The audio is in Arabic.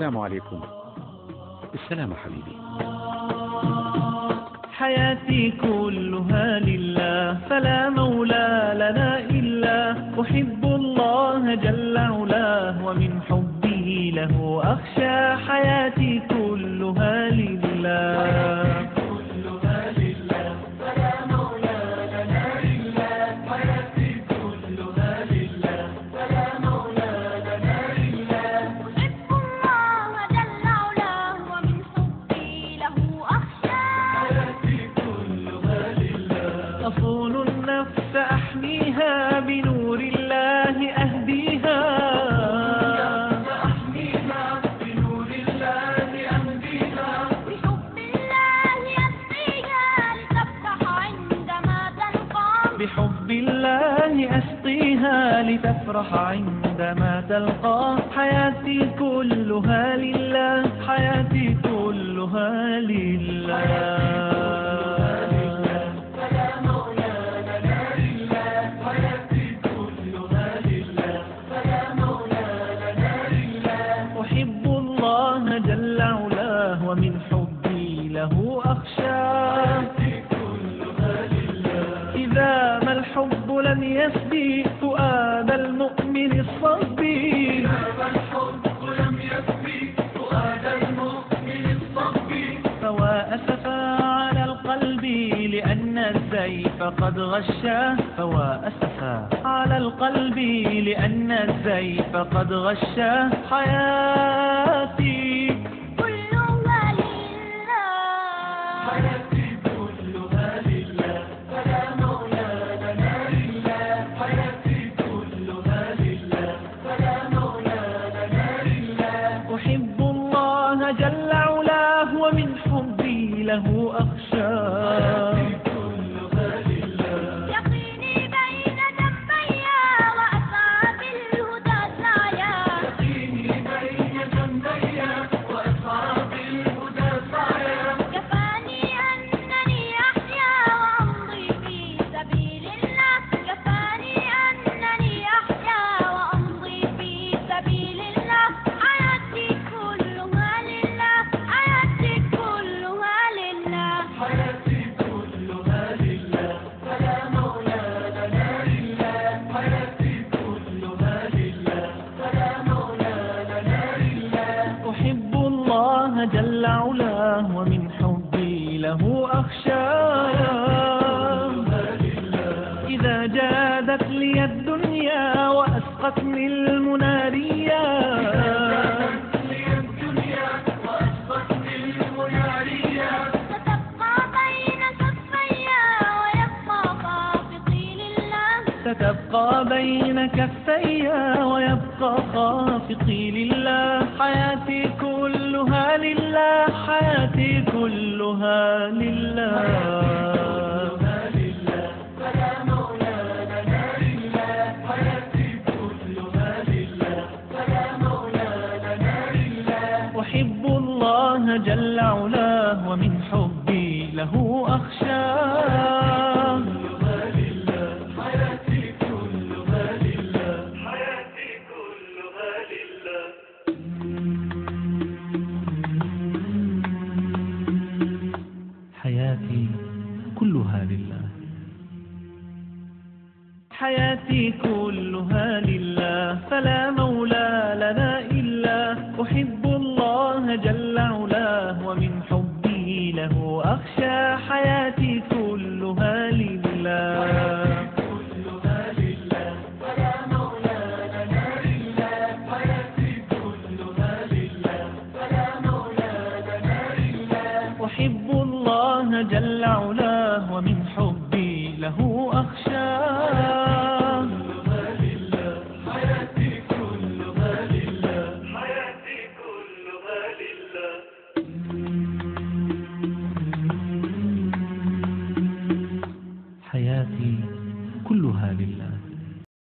السلام عليكم. بالسلامة حبيبي. حياتي كلها لله فلا مولى لنا إلا أحب الله جل علاه ومن حبه له أخشى. حياتي كلها لله أصون النفس أحميها بنور الله أهديها بنور الله أهديها بحب الله أسقيها لتفرح عندما تلقى بحب الله أسقيها لتفرح عندما تلقى. حياتي كلها لله حياتي كلها لله. جل علاه ومن حبي له أخشى. إذا ما الحب لم يسبي فؤاد المؤمن الصبي فوا أسفا على القلب لأن الزيف قد غشاه. فوا أسفا على القلب لأن الزيف قد غشاه. حياتي جل علاه ومن حبي له أخشى. يقيني بين جنبي وأسعى بالهدى سعيا. يقيني بين جنبي وأسعى بالهدى سعيا. كفاني أنني أحيا وأمضي في سبيل الله. كفاني أنني أحيا وأمضي في سبيل الله. حياتي كلها لله حياتي كلها لله حياتي كلها لله فلا مولى لنا إلا. حياتي كلها لله فلا مولى لنا إلا. أحب الله جل علاه ومن حبي له أخشى. إذا جادت لي الدنيا وأسقتني المناريا. ستبقى بين كفي ويبقى خافقي لله. حياتي كلها لله حياتي كلها لله. فلا مولى لنا إلا. حياتي كلها لله فلا مولى لنا إلا. أحب الله جل علاه ومن حبي له أخشى. حياتي كلها لله حياتي كلها لله فلا